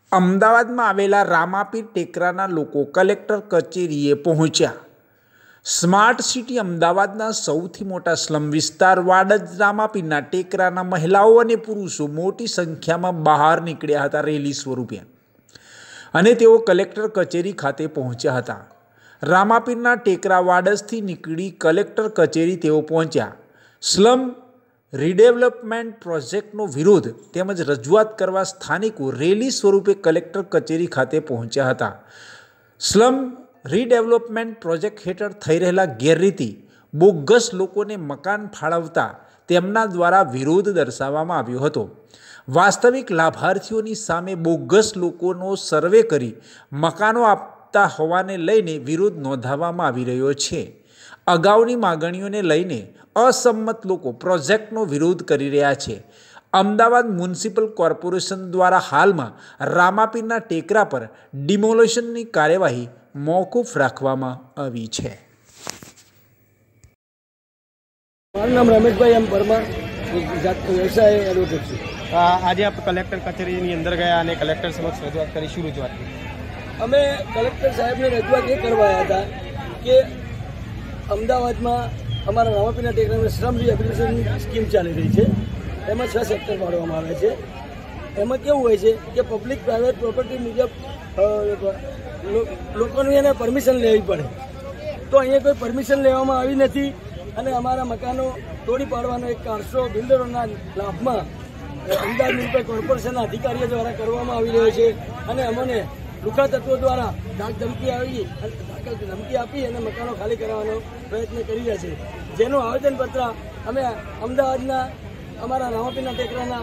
અમદાવાદમાં આવેલા રામાપીર ટેકરાના લોકો કલેક્ટર કચેરીએ પહોંચ્યા। સ્માર્ટ સિટી અમદાવાદના સૌથી મોટા સ્લમ વિસ્તાર વાડજ રામાપીરના ટેકરાના મહિલાઓ અને પુરુષો મોટી સંખ્યામાં બહાર નીકળ્યા હતા રેલી સ્વરૂપે, અને તેઓ કલેક્ટર કચેરી ખાતે પહોંચ્યા હતા। રામાપીરના ટેકરા વાડજથી નીકળી કલેક્ટર કચેરી તેઓ પહોંચ્યા। સ્લમ રીડેવલપમેન્ટ પ્રોજેક્ટનો વિરોધ તેમજ રજૂઆત કરવા સ્થાનિકો રેલી સ્વરૂપે કલેક્ટર કચેરી ખાતે પહોંચ્યા હતા। સ્લમ રીડેવલપમેન્ટ પ્રોજેક્ટ હેઠળ થઈ રહેલા ગેરરીતિ, બોગસ લોકોને મકાન ફાળવતા તેમના દ્વારા વિરોધ દર્શાવવામાં આવ્યો હતો। વાસ્તવિક લાભાર્થીઓની સામે બોગસ લોકોનો સર્વે કરી મકાનો આપતા હોવાને લઈને વિરોધ નોંધાવવામાં આવી રહ્યો છે। અગાઉની માગણીઓને લઈને અસંમત લોકો પ્રોજેક્ટનો વિરોધ કરી રહ્યા છે। અમદાવાદ મ્યુનિસિપલ કોર્પોરેશન દ્વારા હાલમાં રામાપીરના ટેકરા પર ડિમોલિશનની કાર્યવાહી મોકૂફ રાખવામાં આવી છે। મારું નામ રમેશભાઈ એમ પરમાર, વ્યવસાય એડવોકેટ છું। આજે આપ કલેક્ટર કચેરીની અંદર ગયા અને કલેક્ટર સમક્ષ રજૂઆત કરી, શું રજૂઆત કરી? અમે કલેક્ટર સાહેબને રજૂઆત એ કરવા આવ્યા હતા કે અમદાવાદમાં અમારા રામાપીરના ટેકરામાં શ્રમ રિહેબિલિટેશન સ્કીમ ચાલી રહી છે। એમાં 6 સેક્ટર પાડવામાં આવે છે। એમાં કેવું હોય છે કે પબ્લિક પ્રાઇવેટ પ્રોપર્ટી મુજબ લોકોની એને પરમિશન લેવી પડે, તો અહીંયા કોઈ પરમિશન લેવામાં આવી નથી, અને અમારા મકાનો તોડી પાડવાનો એક કારસો બિલ્ડરોના લાભમાં અમદાવાદ મ્યુનિસિપલ કોર્પોરેશનના અધિકારીઓ દ્વારા કરવામાં આવી રહ્યો છે, અને અમને લુખા તત્વો દ્વારા ધમકી આપી અને મકાનો ખાલી કરાવવાનો પ્રયત્ન કરી રહ્યા છે, જેનું આવેદનપત્ર અમે અમદાવાદના અમારા રામાપીરના ટેકરાના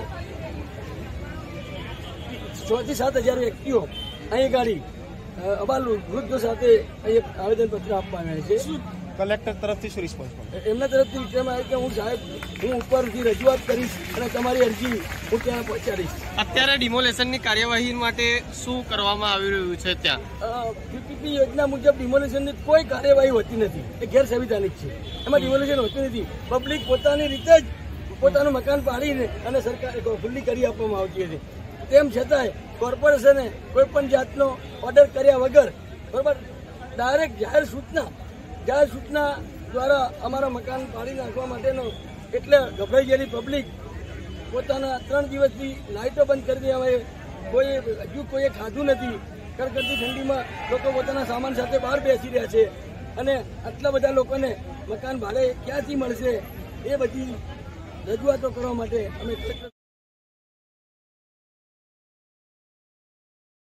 6 થી 7 હજાર વ્યક્તિઓ અહીં ગાડી અબાલ વૃદ્ધો સાથે અહીંયા આવેદનપત્ર આપવા આવ્યા છે। કલેક્ટર તરફથી શું રિસ્પોન્સ મળે? એમના તરફથી વિચારવામાં આવ્યું કે હું ઉપરથી રજૂઆત કરીશ અને તમારી અરજી હું ત્યાં પહોંચાડીશ। અત્યારે ડિમોલેશનની કાર્યવાહી માટે શું કરવામાં આવી રહ્યું છે? ત્યાં પીપીપી યોજના મુજબ ડિમોલેશનની કોઈ કાર્યવાહી હોતી નથી, એ ગેરસંવિધાનિક છે। એમાં ડિમોલેશન હોતું નથી, પબ્લિક પોતાની રીતે જ પોતાનું મકાન પાડીને અને સરકારે ખુલ્લી કરી આપવામાં આવતી હતી। તેમ છતાંય કોર્પોરેશને કોઈ પણ જાતનો ઓર્ડર કર્યા વગર, બરાબર, ડાયરેક્ટ જાહેર સૂચના દ્વારા અમારા મકાન પાડી નાખવા માટેનો, એટલે ગભરાઈ ગયેલી પબ્લિક પોતાના 3 દિવસથી લાઇટો બંધ કરી દેવાય, હજુ કોઈએ ખાધું નથી, કડકડતી ઠંડીમાં લોકો પોતાના સામાન સાથે બહાર બેસી રહ્યા છે, અને આટલા બધા લોકોને મકાન ભાડે ક્યાંથી મળશે, એ બધી રજૂઆતો કરવા માટે અમે